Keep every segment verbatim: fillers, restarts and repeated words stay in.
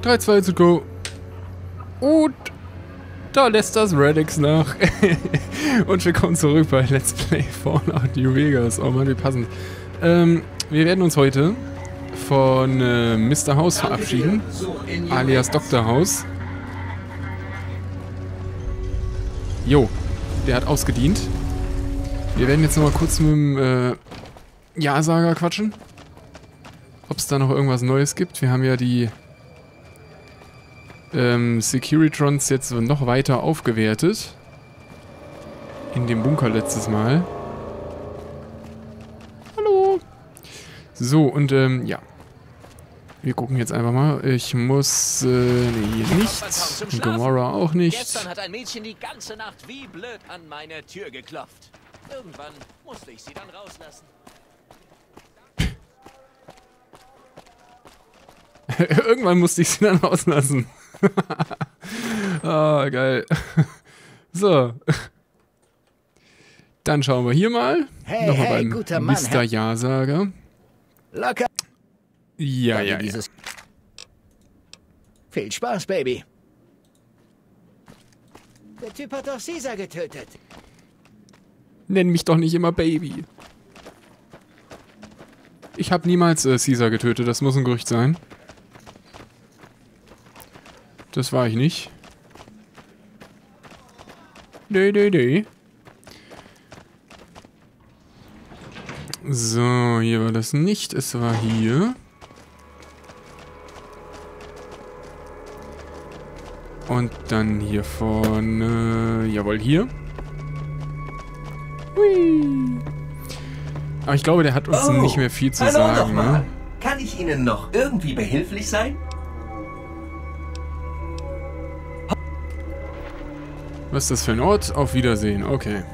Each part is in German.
drei, zwei, eins, go. Und da lässt das Radix nach. Und willkommen zurück bei Let's Play Fallout New Vegas. Oh Mann, wie passend. Ähm, wir werden uns heute von äh, Mister House verabschieden, alias Doktor House. Jo, der hat ausgedient. Wir werden jetzt noch mal kurz mit dem äh, Ja-Sager quatschen. Ob es da noch irgendwas Neues gibt. Wir haben ja die ähm, Securitrons jetzt noch weiter aufgewertet. In dem Bunker letztes Mal. Hallo. So, und ähm, ja. Wir gucken jetzt einfach mal. Ich muss, äh, nee, hier nichts. Und Gomorrah auch nicht. Gestern hat ein Mädchen die ganze Nacht wie blöd an meine Tür geklopft. Irgendwann musste ich sie dann rauslassen. Irgendwann musste ich sie dann rauslassen. Ah, geil. So. Dann schauen wir hier mal. Hey, Nochmal hey, beim guter Mann, Mister Herr- Ja-Sager. Locker. Ja, ja, ja. Dieses Viel Spaß, Baby. Der Typ hat doch Caesar getötet. Nenn mich doch nicht immer Baby. Ich habe niemals äh, Caesar getötet, das muss ein Gerücht sein. Das war ich nicht. Nee, nee, nee. So, hier war das nicht. Es war hier. Und dann hier vorne. Jawohl, hier. Hui. Aber ich glaube, der hat uns Oh, nicht mehr viel zu hallo sagen, nochmal. ne? Kann ich Ihnen noch irgendwie behilflich sein? Was ist das für ein Ort? Auf Wiedersehen. Okay.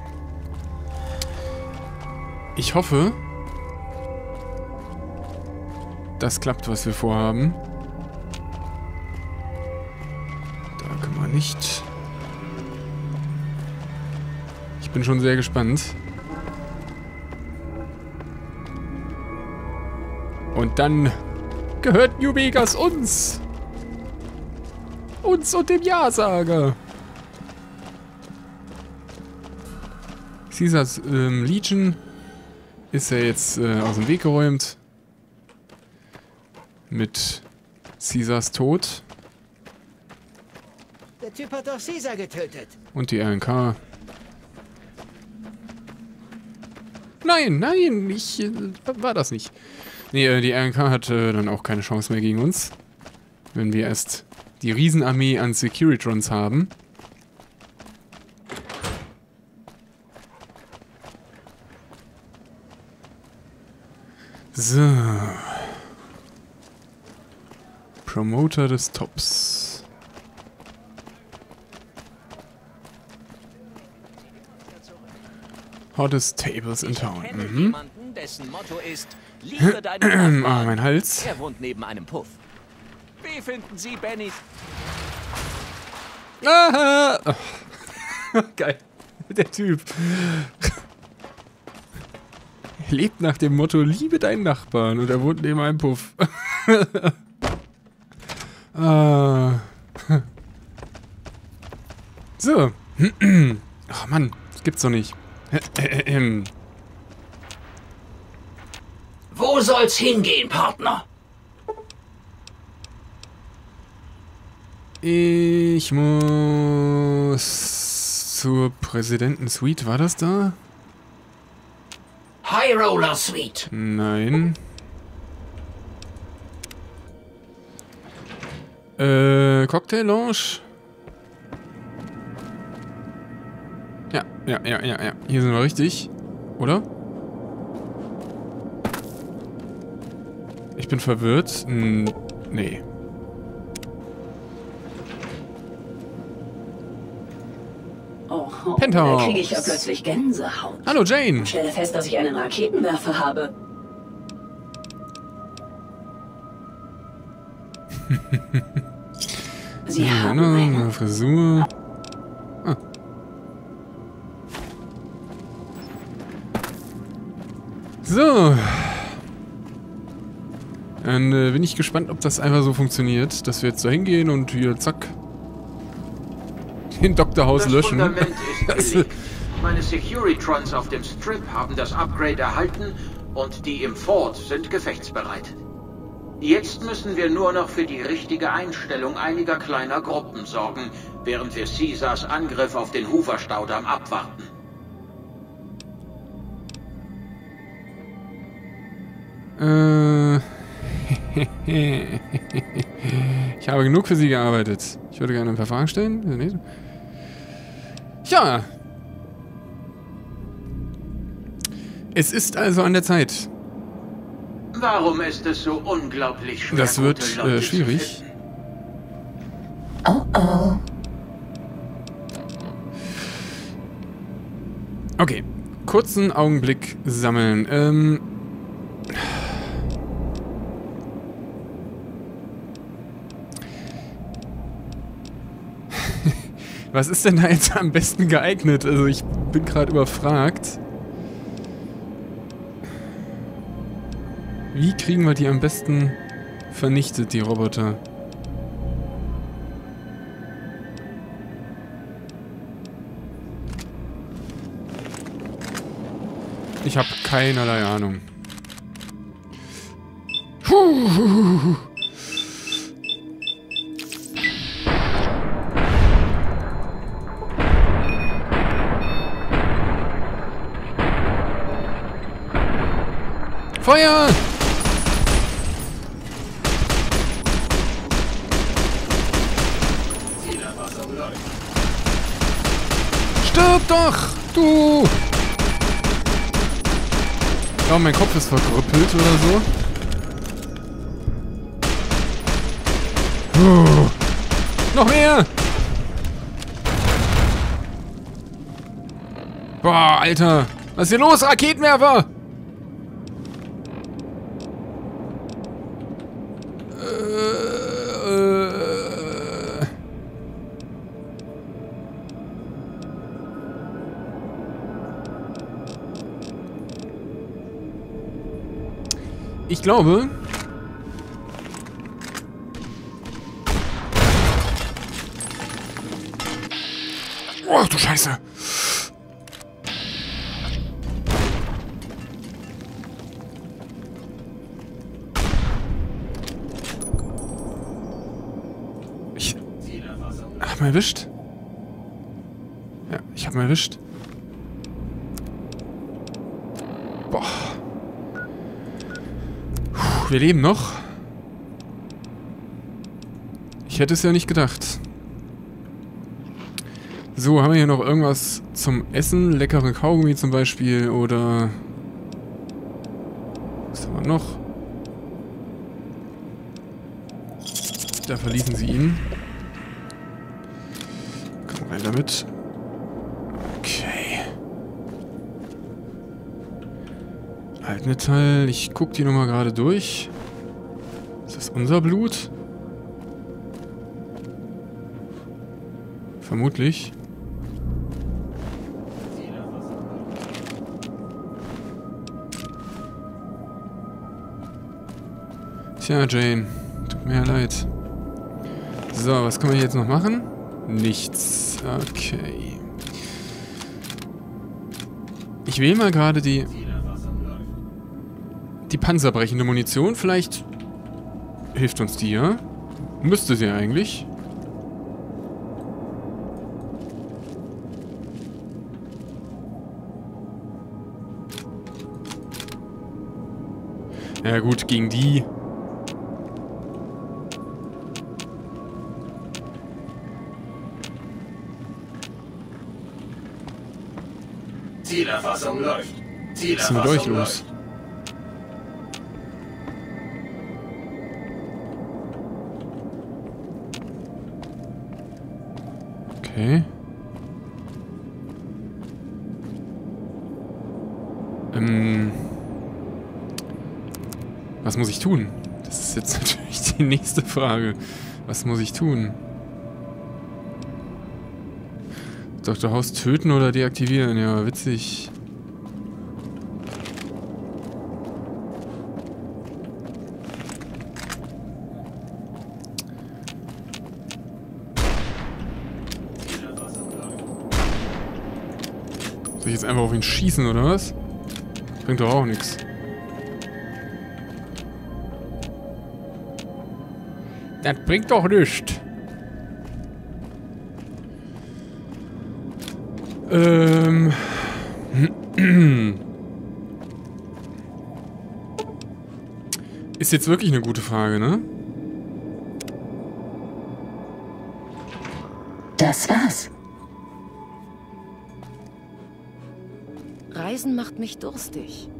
Ich hoffe, das klappt, was wir vorhaben. Da können wir nicht. Ich bin schon sehr gespannt. Und dann gehört New Vegas uns. Uns und dem Ja-Sager. Caesars ähm, Legion ist ja jetzt äh, aus dem Weg geräumt. Mit Caesars Tod. Der Typ hat doch Caesar getötet. Und die R N K. Nein, nein, ich äh, war das nicht. Nee, äh, die R N K hat äh, dann auch keine Chance mehr gegen uns. Wenn wir erst die Riesenarmee an Securitrons haben. So. Promoter des Tops. Hottest Tables in Town. Ich kenne Mhm. jemanden, dessen Motto ist, liebe deinen Ah, Nachbarn. mein Hals. Er wohnt neben einem Puff. Wie finden Sie Benny? Aha! Oh. Geil. Der Typ. Er lebt nach dem Motto, liebe deinen Nachbarn. Und er wohnt neben einem Puff. Ah. So. Ach Mann, das gibt's doch nicht. Wo soll's hingehen, Partner? Ich muss zur Präsidenten-Suite. War das da? High Roller Suite. Nein. Äh, Cocktail Lounge? Ja, ja, ja, ja, ja. Hier sind wir richtig. Oder? Ich bin verwirrt. Hm, nee. Oh, oh, Penthouse. da kriege ich ja plötzlich Gänsehaut. Hallo Jane. Stelle fest, dass ich einen Raketenwerfer habe. Sie Ja, haben ne, einen... eine Frisur. Ah. So. Dann äh, bin ich gespannt, ob das einfach so funktioniert, dass wir jetzt da hingehen und hier zack den Doktorhaus Das löschen. Fundament ist gelegt. Meine Securitrons auf dem Strip haben das Upgrade erhalten und die im Fort sind gefechtsbereit. Jetzt müssen wir nur noch für die richtige Einstellung einiger kleiner Gruppen sorgen, während wir Caesars Angriff auf den Hoover-Staudamm abwarten. Äh... Ich habe genug für Sie gearbeitet. Ich würde gerne ein paar Fragen stellen. Ja. Es ist also an der Zeit. Warum ist es so unglaublich schwer? Das wird gute Leute äh, zu schwierig. finden? Oh oh. Okay. Kurzen Augenblick sammeln. Ähm... Was ist denn da jetzt am besten geeignet? Also ich bin gerade überfragt. Wie kriegen wir die am besten vernichtet, die Roboter? Ich habe keinerlei Ahnung. Puh. Feuer! Stirb doch, du! Ja, mein Kopf ist verkrüppelt oder so. Puh. Noch mehr! Boah, Alter! Was ist hier los? Raketenwerfer! Ich glaube... Oh, du Scheiße! Ich... Hab mal erwischt? Ja, ich hab mal erwischt. Boah. Wir leben noch. Ich hätte es ja nicht gedacht. So, haben wir hier noch irgendwas zum Essen? Leckeren Kaugummi zum Beispiel oder... Was haben wir noch? Da verließen sie ihn. Komm rein damit. Okay. Altmetall. Ich guck die nochmal gerade durch. Ist das unser Blut? Vermutlich. Tja, Jane. Tut mir ja leid. So, was können wir jetzt noch machen? Nichts. Okay. Ich wähle mal gerade die... Die panzerbrechende Munition. Vielleicht hilft uns die, ja? Müsste sie eigentlich. Ja gut, gegen die... Zielerfassung läuft. Was ist denn mit euch los? Okay. Ähm... Was muss ich tun? Das ist jetzt natürlich die nächste Frage. Was muss ich tun? Doktor House töten oder deaktivieren? Ja, witzig. Soll ich jetzt einfach auf ihn schießen, oder was? Bringt doch auch nichts. Das bringt doch nichts. Ähm. Ist jetzt wirklich eine gute Frage, ne? Das war's. Reisen macht mich durstig.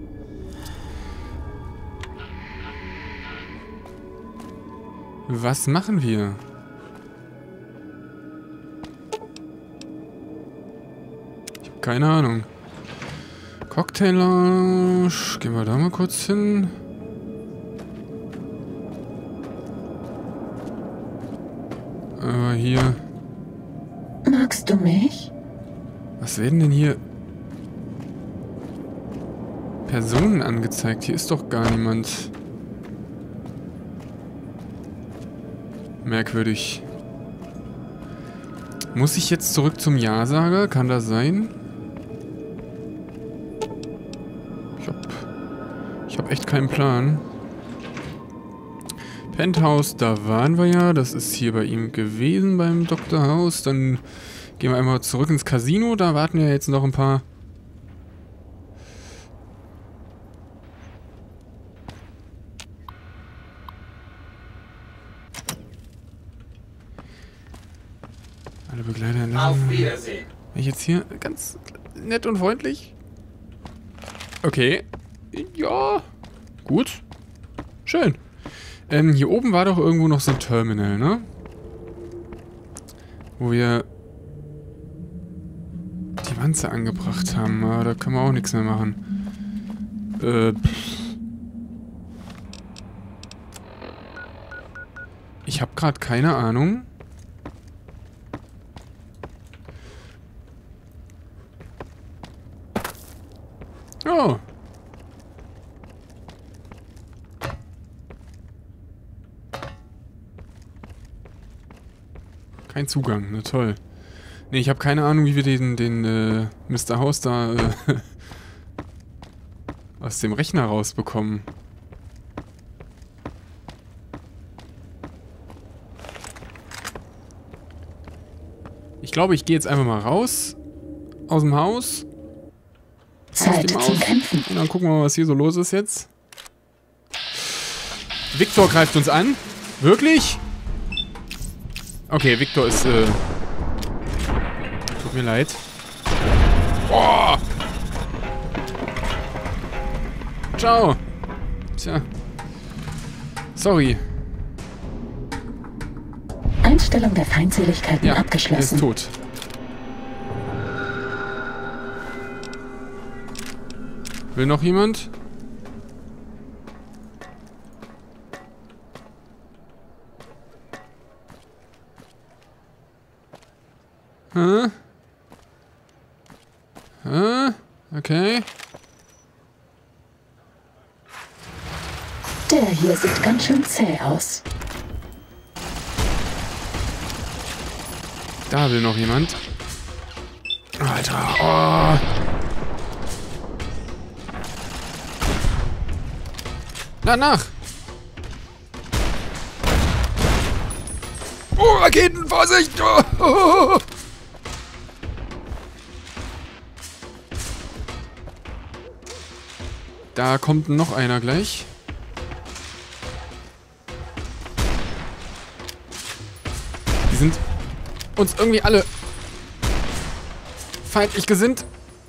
Was machen wir? Ich habe keine Ahnung. Cocktail Lounge. Gehen wir da mal kurz hin. Aber hier... Magst du mich? Was werden denn hier Personen angezeigt? Hier ist doch gar niemand. Merkwürdig. Muss ich jetzt zurück zum Ja-Sager? Kann das sein? Ich hab... Ich hab echt keinen Plan. Penthouse, da waren wir ja. Das ist hier bei ihm gewesen, beim Doktor House. Dann gehen wir einmal zurück ins Casino. Da warten ja jetzt noch ein paar... Alle Begleiter... Auf Wiedersehen. Bin ich jetzt hier ganz nett und freundlich? Okay. Ja. Gut. Schön. Ähm, hier oben war doch irgendwo noch so ein Terminal, ne? Wo wir die Wanze angebracht haben. Aber da können wir auch nichts mehr machen. Äh, pff. Ich habe gerade keine Ahnung. Oh. Kein Zugang, na toll. Ne, ich habe keine Ahnung, wie wir den, den äh, Mister House da äh, aus dem Rechner rausbekommen. Ich glaube, ich gehe jetzt einfach mal raus aus dem Haus. Zeit zum Kämpfen. Und dann gucken wir mal, was hier so los ist jetzt. Victor greift uns an. Wirklich? Okay, Victor ist, äh... tut mir leid. Oh! Ciao. Tja. Sorry. Einstellung der Feindseligkeiten Ja, er abgeschlossen. ist tot. Will noch jemand? Hä? Hä? Okay. Der hier sieht ganz schön zäh aus. Da will noch jemand. Alter, oh. Danach. Oh, Raketen, Vorsicht! Oh, oh, oh. Da kommt noch einer gleich. Die sind uns irgendwie alle feindlich gesinnt.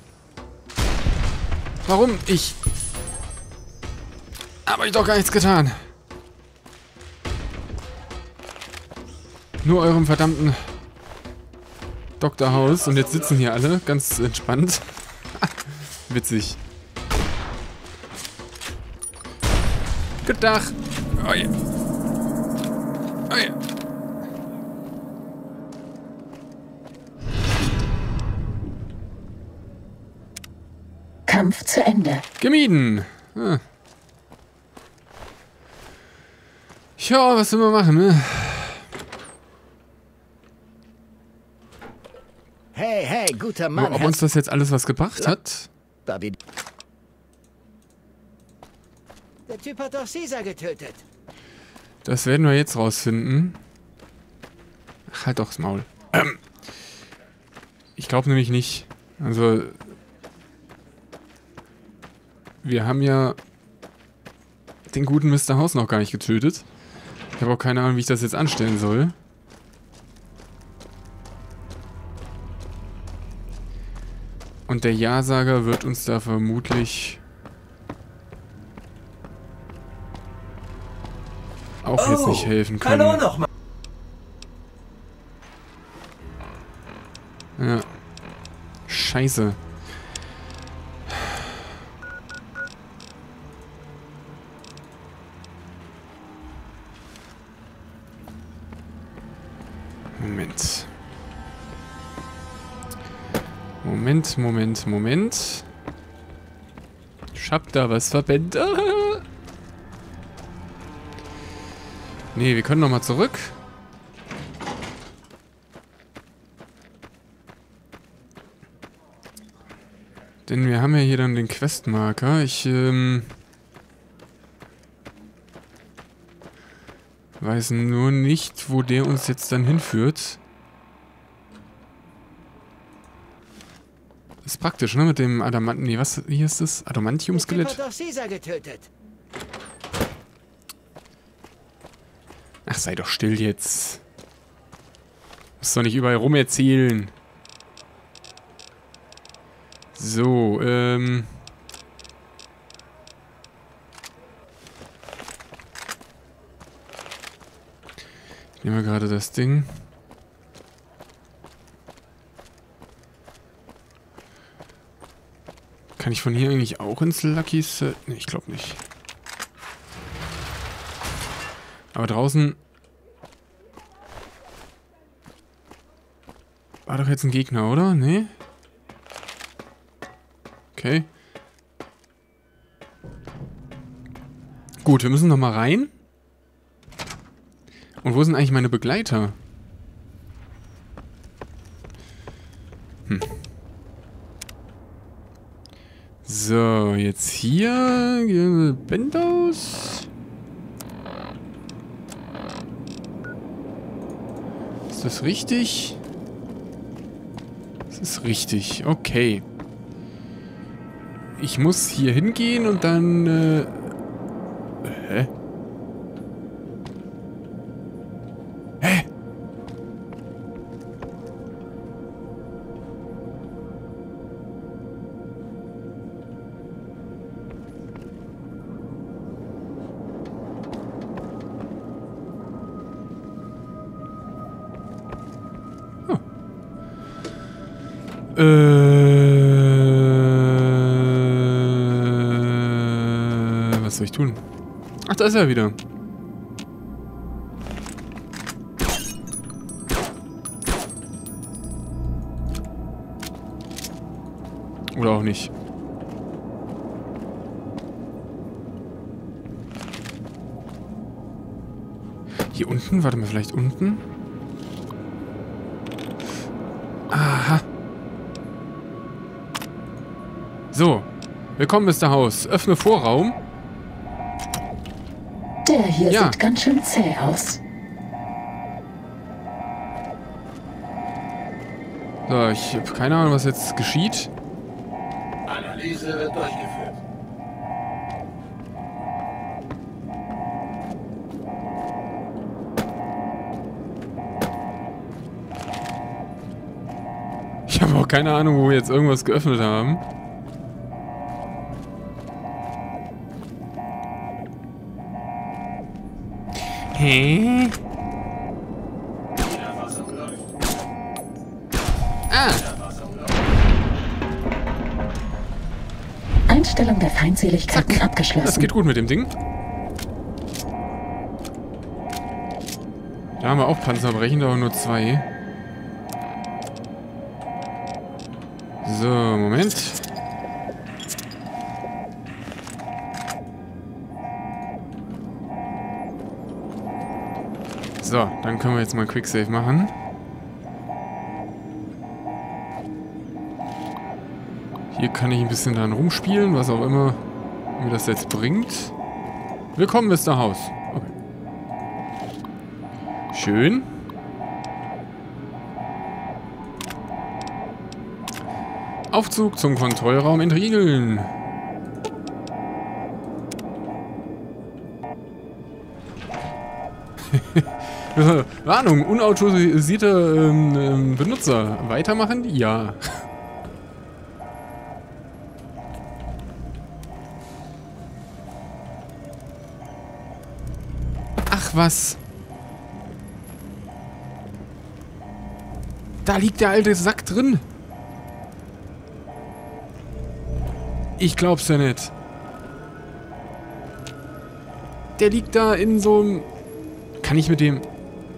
Warum? Ich... Habe ich doch gar nichts getan. Nur eurem verdammten Doktor House. Und jetzt sitzen hier alle ganz entspannt. Witzig. Guten Tag. Oh ja. Oh ja. Kampf zu Ende. Gemieden. Ah. Ja, was will man machen, ne? Hey, hey, gut. guter Mann. Aber ob Herr uns das jetzt alles was gebracht hat? Bobby. Der Typ hat doch Caesar getötet. Das werden wir jetzt rausfinden. Ach, halt doch das Maul. Ähm. Ich glaube nämlich nicht. Also... Wir haben ja... den guten Mister House noch gar nicht getötet. Ich habe auch keine Ahnung, wie ich das jetzt anstellen soll. Und der Ja-Sager wird uns da vermutlich auch jetzt nicht helfen können. Hallo nochmal. Ja. Scheiße. Moment. Moment, Moment, Moment. Ich hab da was verpennt. Ah. Nee, wir können nochmal zurück. Denn wir haben ja hier dann den Questmarker. Ich, ähm... weiß nur nicht, wo der uns jetzt dann hinführt. Das ist praktisch, ne? Mit dem Adamant... Nee, was hier ist das? Adamantium-Skelett? Der Typ hat doch Caesar getötet. Ach, sei doch still jetzt. Musst doch nicht überall rum erzählen. So, ähm... ich nehme gerade das Ding. Kann ich von hier eigentlich auch ins Lucky Set? Ne, ich glaube nicht. Aber draußen... war doch jetzt ein Gegner, oder? Nee? Okay. Gut, wir müssen noch mal rein. Und wo sind eigentlich meine Begleiter? Hm. So, jetzt hier. Bentos. Ist das richtig? Das ist richtig. Okay. Ich muss hier hingehen und dann... Äh, hä? Hä? Oh. Äh, was soll ich tun? Ach, da ist er wieder. Oder auch nicht. Hier unten? Warte mal, vielleicht unten? Aha. So. Willkommen, Mister House. Öffne Vorraum. Der hier Ja. sieht ganz schön zäh aus. So, ich habe keine Ahnung, was jetzt geschieht. Analyse wird durchgeführt. Ich habe auch keine Ahnung, wo wir jetzt irgendwas geöffnet haben. Hä? Ah! Einstellung der Feindseligkeiten Zack. abgeschlossen. Das geht gut mit dem Ding. Da haben wir auch Panzerbrechen, aber nur zwei. So, Moment. So, dann können wir jetzt mal Quicksave machen. Hier kann ich ein bisschen dran rumspielen, was auch immer mir das jetzt bringt. Willkommen, Mister Haus. Okay. Schön. Aufzug zum Kontrollraum entriegeln. Warnung, unautorisierter ähm, ähm, Benutzer. Weitermachen? Ja. Ach was. Da liegt der alte Sack drin. Ich glaub's ja nicht. Der liegt da in so einem... Kann ich mit dem...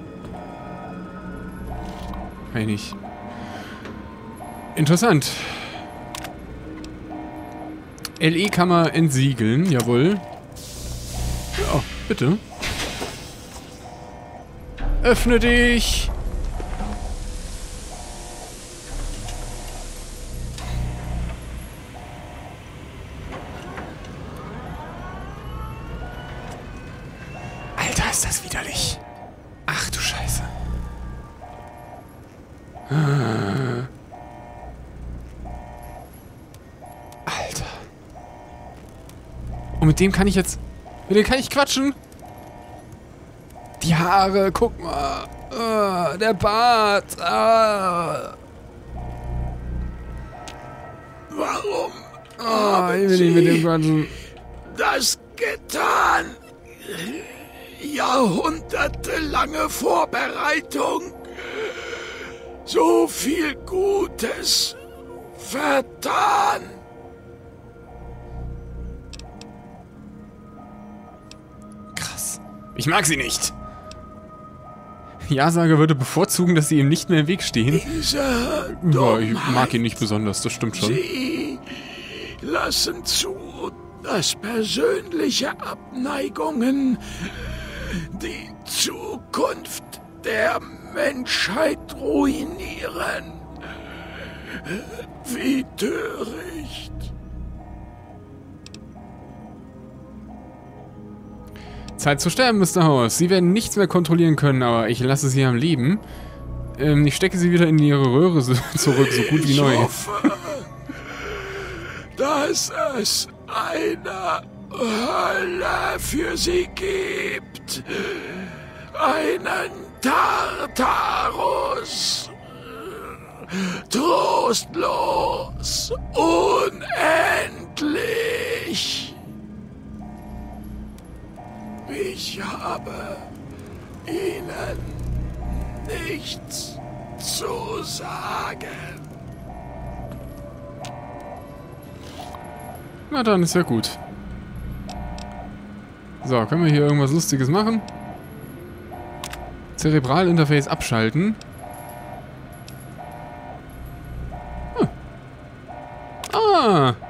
Kann ich nicht. Interessant. L E-Kammer entsiegeln, jawohl. Ja, bitte. Öffne dich! Alter, ist das widerlich. Ach du Scheiße. Ah. Alter. Und mit dem kann ich jetzt... Mit dem kann ich quatschen? Die Haare, guck mal. Ah, der Bart. Ah. Warum Ah, ich will nicht mit dem quatschen. das getan? Jahrhundertelange Vorbereitung. So viel Gutes vertan. Krass. Ich mag sie nicht. Ja-Sager würde bevorzugen, dass sie ihm nicht mehr im Weg stehen. Dieser Ja, ich mag Dummheit. ihn nicht besonders, das stimmt schon. Sie lassen zu, dass persönliche Abneigungen die Zukunft der Menschheit ruinieren. Wie töricht. Zeit zu sterben, Mister House. Sie werden nichts mehr kontrollieren können, aber ich lasse sie am Leben. Ähm, ich stecke sie wieder in ihre Röhre so zurück, so gut wie neu. Ich hoffe, dass es eine Hölle für sie gibt. Einen Tartarus. Trostlos. Unendlich. Ich habe Ihnen nichts zu sagen. Na dann, ist ja gut. So, können wir hier irgendwas Lustiges machen? Zerebralinterface abschalten. Hm. Ah!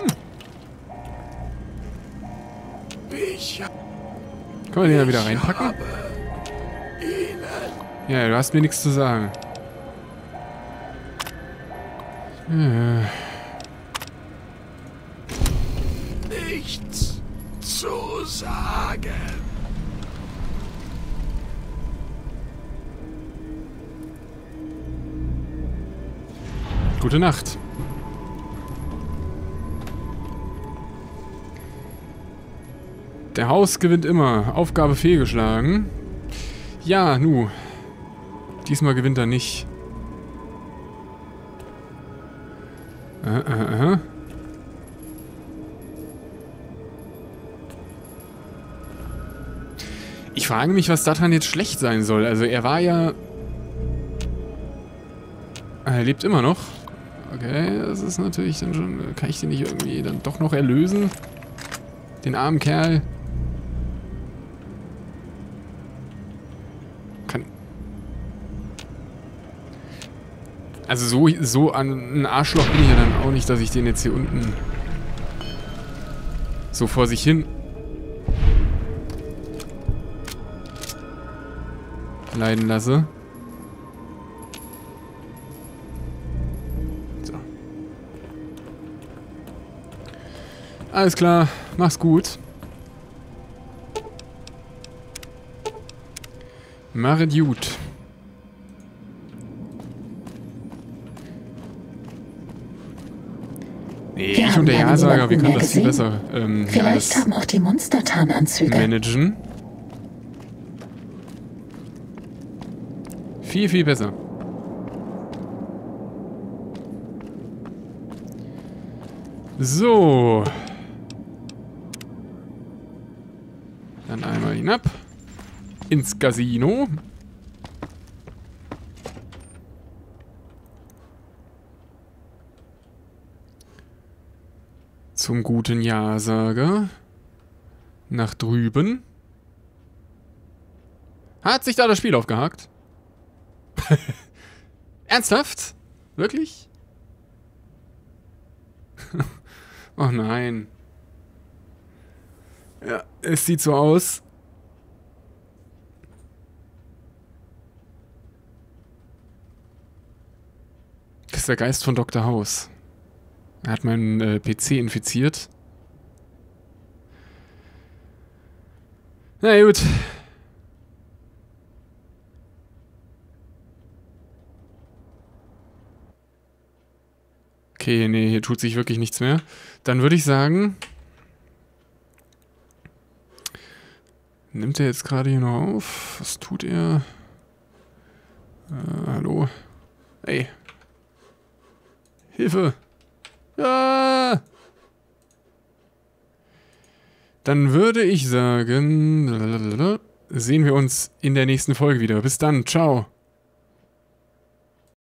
Ich Können wir den da wieder reinpacken? habe Ihnen Ja, du hast mir nichts zu sagen. Äh. nichts zu sagen. Gute Nacht. Der Haus gewinnt immer. Aufgabe fehlgeschlagen. Ja, nu. Diesmal gewinnt er nicht. Äh, äh, äh. Ich frage mich, was daran jetzt schlecht sein soll. Also er war ja... Er lebt immer noch. Okay, das ist natürlich dann schon... Kann ich den nicht irgendwie dann doch noch erlösen? Den armen Kerl. Kann... Also so, so an ein Arschloch bin ich ja dann auch nicht, dass ich den jetzt hier unten so vor sich hin leiden lasse. So. Alles klar, mach's gut. Machet gut. Nee, Wir ich haben und der lange Ja-Sager, wir niemanden können mehr das viel gesehen. besser ähm, hier Vielleicht alles haben auch die Monstertarnanzüge. managen. Viel, viel besser. So. Dann einmal hinab. Ins Casino. Zum guten Ja-Sager. Nach drüben. Hat sich da das Spiel aufgehakt? Ernsthaft? Wirklich? Oh nein. Ja, es sieht so aus. Das ist der Geist von Doktor House. Er hat meinen äh, P C infiziert. Na gut. Okay, nee, hier tut sich wirklich nichts mehr. Dann würde ich sagen... Nimmt er jetzt gerade hier noch auf? Was tut er? Äh, hallo? Ey. Hilfe! Ah! Dann würde ich sagen... Sehen wir uns in der nächsten Folge wieder. Bis dann. Ciao.